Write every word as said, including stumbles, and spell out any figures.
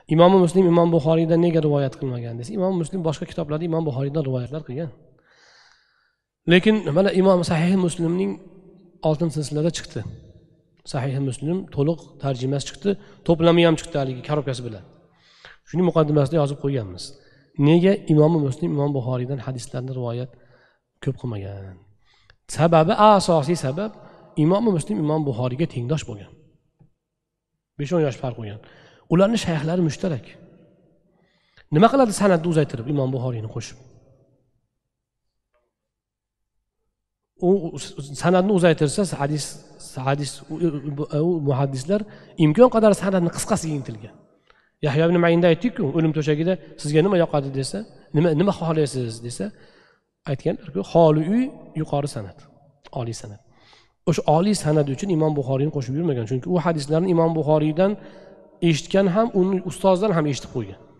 imom Muslim imom Buxoriydan nega rivoyat qilmagan desa, imom Muslim boshqa kitoblarda imom Buxoriydan rivoyatlar qilgan. Lekin mana imom Sahih Muslimning oltin silsilada chiqdi. Sahih Muslim to'liq tarjimasi chiqdi, to'plami ham chiqdi haligi korobkasi bilan. Shuning muqaddimasida yozib qo'yganmiz. Nega imom Muslim imom Buxoriydan hadislarni rivoyat ko'p qilmagan? Sababi, asosiy sabab, imom Muslim imom Buxoriyga tengdosh bo'lgan. besh o'n yosh farq qo'ygan. Ularning shayxlari mushtarak. Nima qiladi sanadni uzaytirib imom Buxoriyni qo'shib? U sanadni uzaytirsa, hadis hadis u muhaddislar imkon qadar sanadni qisqasiga intilgan. Yahyo ibn Ma'inda aytdik-ku, o'lim to'shagida sizga nima yoqadi desa, nima nima xohlaysiz desa, aytganlar-ku, xoli uy, yuqori sanad, oliy sanad. O'sha oliy sanad uchun imom Buxoriyni qo'shib yurmagan, chunki u hadislarni imom Buxoriydan eshitgan ham, uning ustozdan ham eshitib qo'ygan.